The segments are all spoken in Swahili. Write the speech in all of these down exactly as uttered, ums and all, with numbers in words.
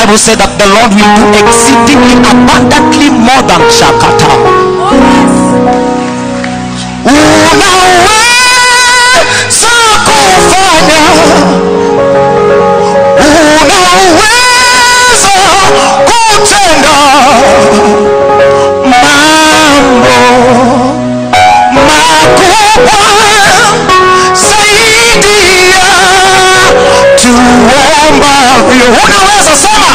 Bible said that the Lord will do exceedingly abundantly more than Shakata. Unaweza kufanya, unaweza kutenda mambo makubwa zaidi ya tuombavyo. Unaweza sema,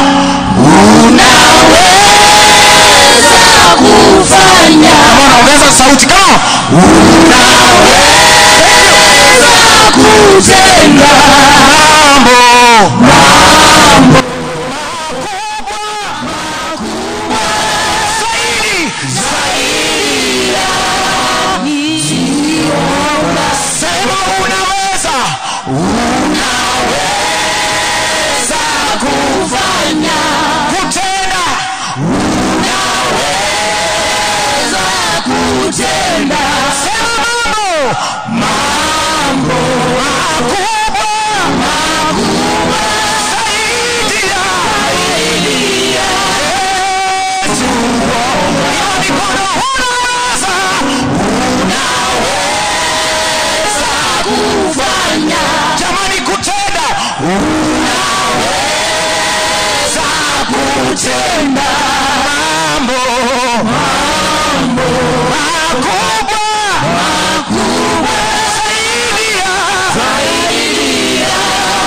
unaweza kufanya. Kama ongeza sauti, kama unaweza kutenda mambo mambo mambo makubwa makubwa zaidi ya mikono. Unaweza unaweza kufanya, jamani, kutenda. Unaweza kutenda mambo mambo makubwa makubwa zaidi ya zaidi ya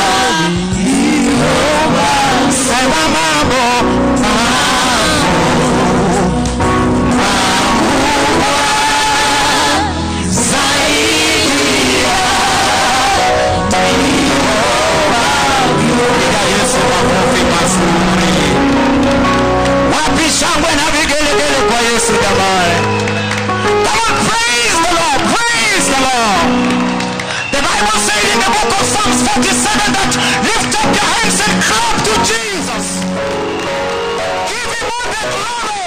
sema mambo makubwa zaidi ya Yesu makofi mazuri. Wapi shangwe na vigelegele kwa Yesu jamani? Come on, praise the Lord, praise the Lord. The Bible says in the book of Psalms forty-seven that lift up your hands and clap to Jesus. Give him all the glory.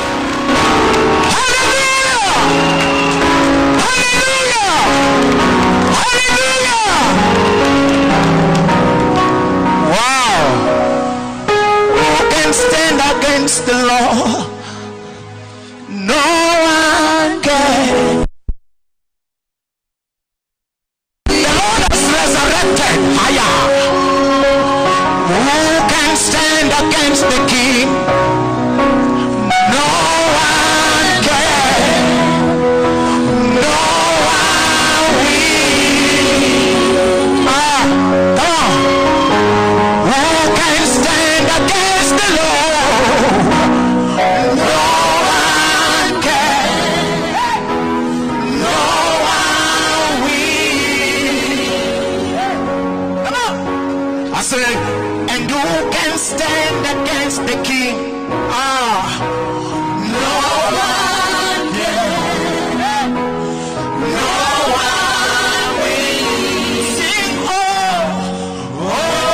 Hallelujah. Hallelujah. Hallelujah. Wow. Who can stand against the Lord? No one can. The Lord has resurrected. Higher. Who can stand against the King? No one can. No one will. Ah, come on. Who can stand against the Lord? No one can. No one will. Come on. I said, and who can stand against the King? Ah, no one can. No one will. Sing, oh, oh,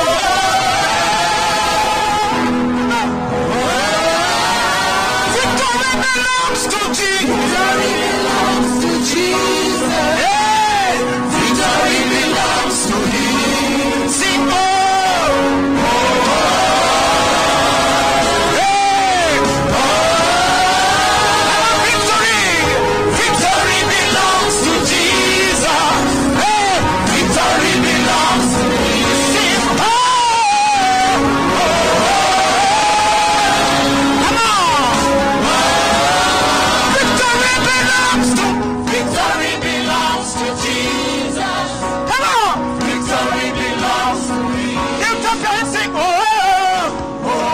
victory belongs to Jesus. Victory belongs to Jesus. Hey, victory belongs to Him. Sing, oh, oh, hey, oh, victory, victory belongs to Jesus. Hey, victory belongs to Him. Sing, oh, come on. Victory belongs to, victory belongs to Jesus. Come on. Victory belongs to Him. Lift up your hands, sing, oh, oh, oh.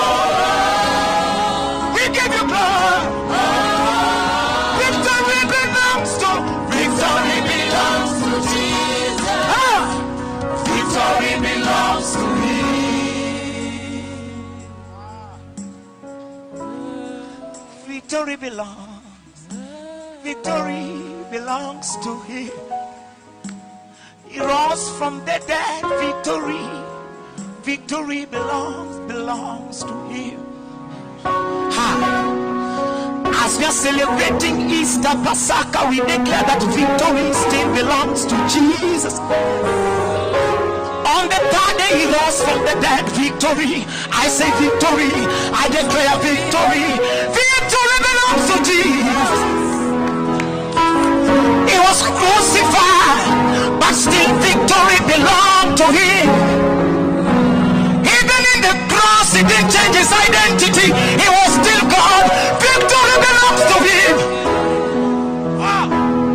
We give you glory. Victory belongs to, victory belongs to Jesus. Ah, victory belongs to Him. Victory belongs. Victory belongs to Him. He rose from the dead. Victory. Victory belongs, belongs to Him. Ha. As we are celebrating Easter, Passover, we declare that victory still belongs to Jesus. On the third day he rose from the dead. Victory. I say victory. I declare victory. Victory belongs to Jesus. He was crucified, but still victory belonged to him. Even in the cross, he didn't change his identity. He was still God. Victory belongs to him. Wow.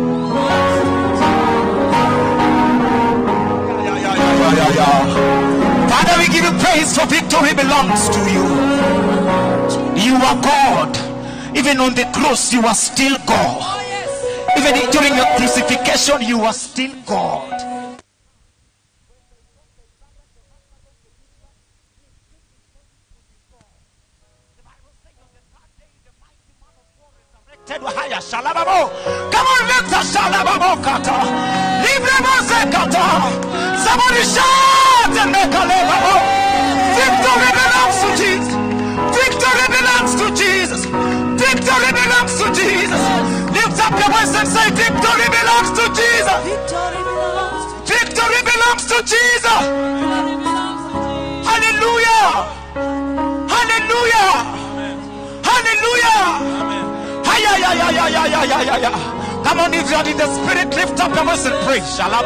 Yeah, yeah, yeah, yeah, yeah. Father, we give you praise for victory belongs to you. You are God. Even on the cross, you are still God. Even during your crucifixion, you are still God. Come on, lift us, somebody shout and make a level. Victory belongs to Jesus. Victory belongs to Jesus. Victory belongs to Jesus. Lift up your voice and say, victory belongs to Jesus. Victory belongs to Jesus. Hallelujah. Hallelujah. Hallelujah. Come on, if you are in the spirit, lift up your voice and pray.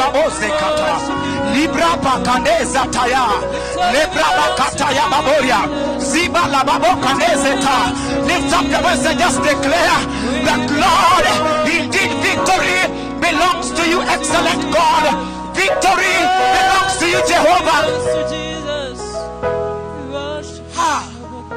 Libra Bakaneza Taya, Lebra Bakataya Baboria, Ziba Lababo Kanezeta. Lift up your voice and just declare that Lord, indeed victory belongs to you, excellent God. Victory belongs to you, Jehovah. Ha.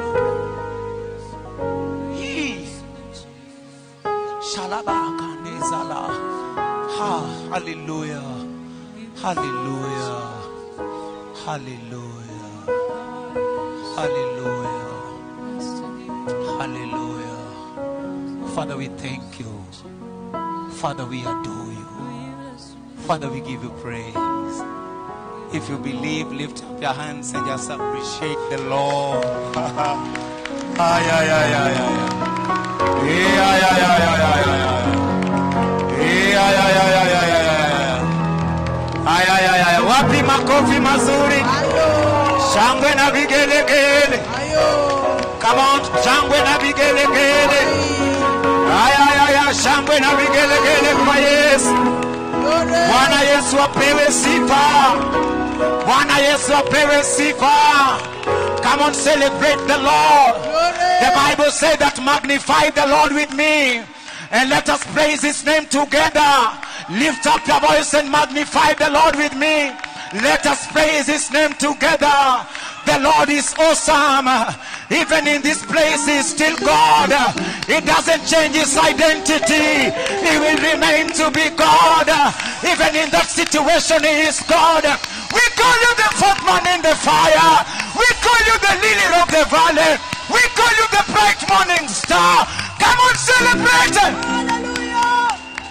Ha. Hallelujah. Hallelujah. Hallelujah. Hallelujah. Hallelujah. Father, we thank you. Father, we adore you. Father, we give you praise. If you believe, lift up your hands and just appreciate the Lord. Ah, yeah, yeah, yeah, yeah, yeah. Yeah, yeah, yeah, yeah, yeah, yeah. Yeah, yeah, yeah, yeah, yeah, yeah. Ay, ay, ay, ay. Wapi makofi mazuri. Shangwe na vigelegele. Come on, shangwe na vigelegele. Ay, ay, ay, ay. Shangwe na vigelegele kwa Yesu. Bwana Yesu apewe sifa. Bwana Yesu apewe sifa. Come on, celebrate the Lord. The Bible says that magnify the Lord with me. And let us praise his name together. Lift up your voice and magnify the Lord with me. Let us praise his name together. The Lord is awesome. Even in this place he is still God. He doesn't change his identity. He will remain to be God. Even in that situation he is God. We call you the fourth man in the fire. We call you the lily of the valley. We call you the bright morning star. Come on, celebrate it. Hallelujah.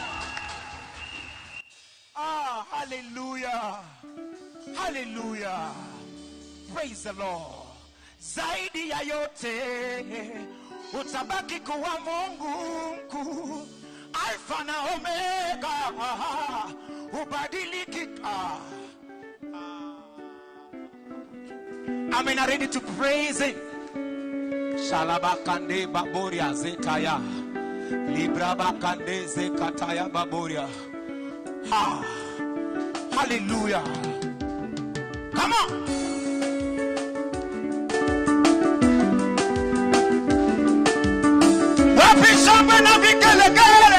Ah, hallelujah. Hallelujah. Praise the Lord. Zaidi ya yote utabaki kuwa Mungu mkuu, Alfa na Omega, ubadiliki. I mean, I'm ready to praise him. Shalabakande baboria zetaya, librabakande zekataya baboria. Ha, hallelujah. Come on. Wapi shamba na vigelegele.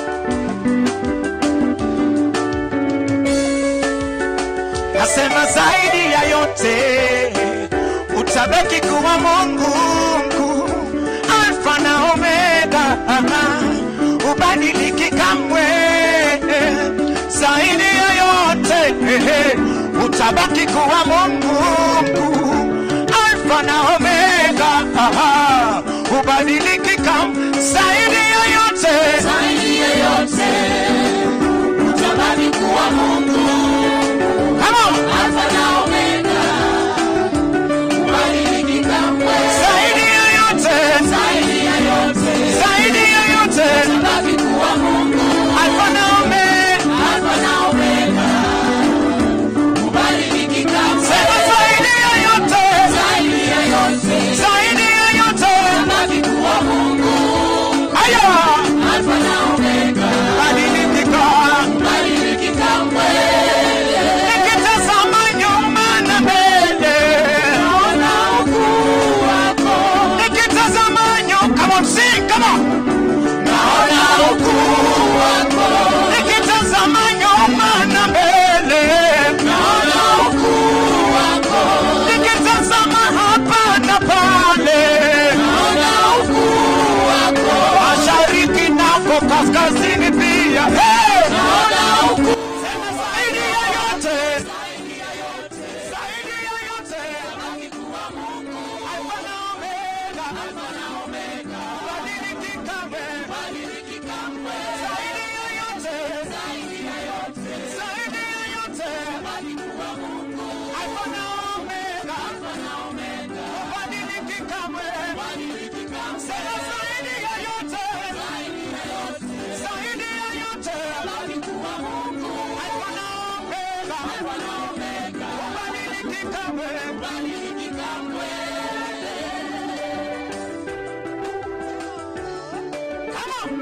Nasema zaidi ya yote utabaki kuwa Mungu mkuu, Alfa na Omega, ubadiliki kamwe. Zaidi ya yote utabaki kuwa Mungu mkuu, Alfa na Omega, ubadiliki kamwe. Zaidi ya yote, zaidi ya yote utabaki kuwa Mungu. Come on, Alfa na Omega, ubadiliki kamwe. Zaidi ya yote, zaidi ya yote, zaidi ya yote utabaki kuwa Mungu. Alfa na Omega, Alfa na Omega, ubadiliki kamwe. kaskazini pia. Hey! Naona huku. Sema zaidi ya yote. Zaidi ya yote. Zaidi ya yote. Nabaki kuwa Mungu. Alfa na Omega. Alfa na Omega. Badiliki kamwe. Badiliki kamwe. Zaidi ya yote. Zaidi ya yote. Zaidi ya yote. Nabaki kuwa Mungu. Alfa na Omega. Alfa na Omega. Badiliki kamwe. Badiliki kamwe. Sema zaidi ya yote. Zaidi ya yote. Zaidi ya yote. Nabaki kuwa Mungu. Alfa na Omega. Alfa na Omega. Badiliki kamwe. Badiliki kamwe. Come on.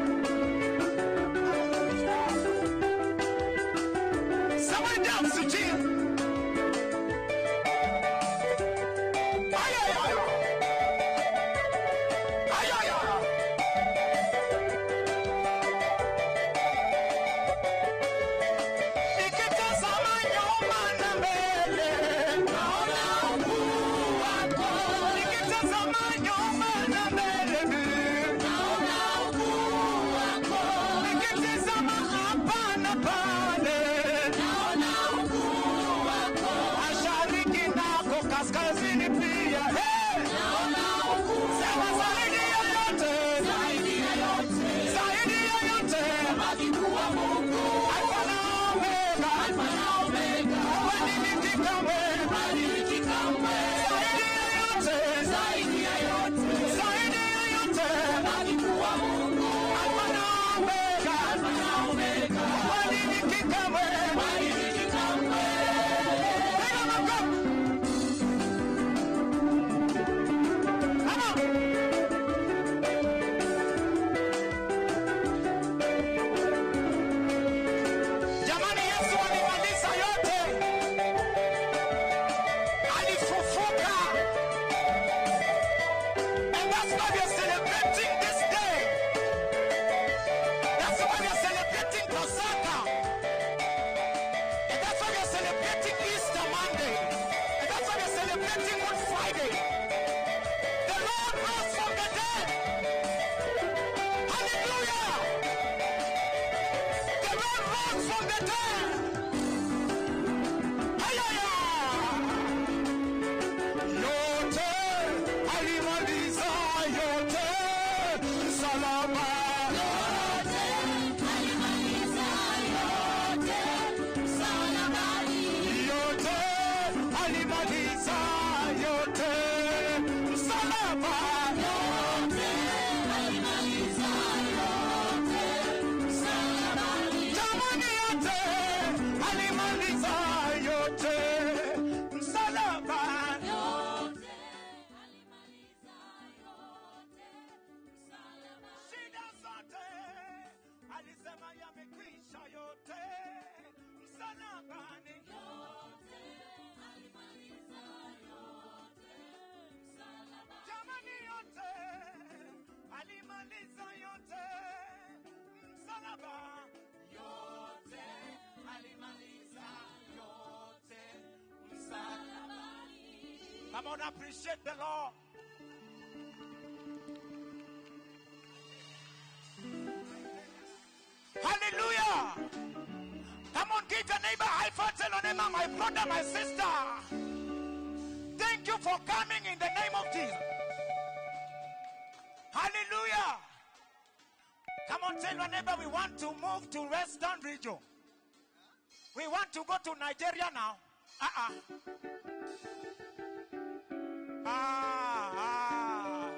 Somebody dance to Jesus. Ay, ay, ay. Ay, ay, ay. Nikitazama nyuma na mbele, naona ukuu wako. Nikitazama nyuma na mbele, naona ukuu wako. Nikitazama hapa na pale, naona ukuu wako. Mashariki nako kaskazini pia. Hey! Naona ukuu. Sema zaidi ya yote. Zaidi ya yote. Zaidi ya yote. Nabaki kuwa Mungu. Alfa na Omega. Alfa na Omega. Badiliki kamwe. Badiliki kamwe. Zaidi ya yote. Zaidi ya yote. Zaidi ya yote. Nabaki kuwa Mungu. Alfa na Omega. Alfa na Omega. Badiliki kamwe. Badiliki kamwe. Piga makofi. Come on. Jamani, Yesu alimaliza yote. Alifufuka. And that's why we are celebrating this day. That's why we are celebrating Passover. And that's why we are celebrating Easter Monday. And that's why we are celebrating Good Friday. The Lord rose from the dead. Hallelujah. The Lord rose from the dead. Hayaya. Yote alimaliza yote msalaba. Yote alimaliza yote msalabani. Yote alimaliza yote msalaba. Yote alimaliza yote msalabani. Jamani, yote alimaliza yote msalaba. Yote alimaliza yote msalaba. Shida zote alisema yamekwisha yote msalabani. Yote alimaliza yote msalaba. Jamani, yote alimaliza yote msalaba. Yote alimaliza yote msalabani. Come on, appreciate the Lord. Hallelujah. Come on, give your neighbor high five. Tell your neighbor, my brother, my sister, thank you for coming in the name of Jesus. Hallelujah. Come on, tell your neighbor, we want to move to Western region. We want to go to Nigeria now. Uh-uh. Ah, ah.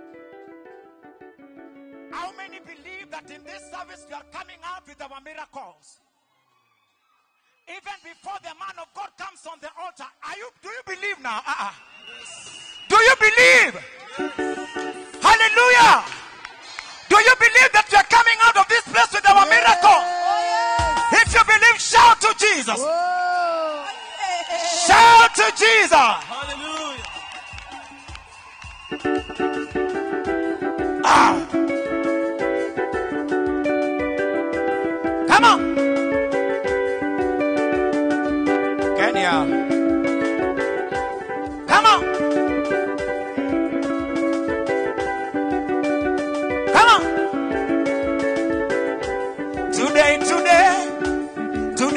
How many believe that in this service we are coming out with our miracles? Even before the man of God comes on the altar, are you? Do you believe now? Uh-uh. Do you believe? Hallelujah! Do you believe that we are coming out of this place with our miracle? If you believe, shout to Jesus. Shout to Jesus. Hallelujah. Ah. Come on. Kenya. Come on. Come on.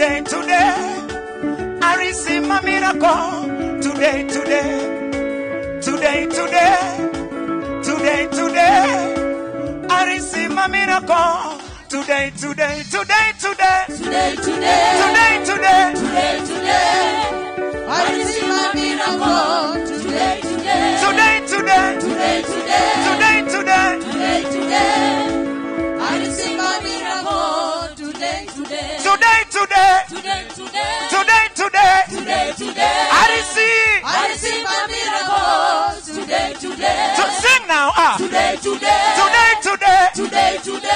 Today, today, I receive my miracle. Today, today, today, today, today, today, I receive my miracle. Today, today, today, today, Today, today, today, today, today, today, I receive my miracle. Today, today, today, today, today, today, today, today, today, today, I receive my miracle. Today, today, today, today, today, today, today, today, today, today, I receive. I receive my miracle. Today, today, So sing now, ah. today, today,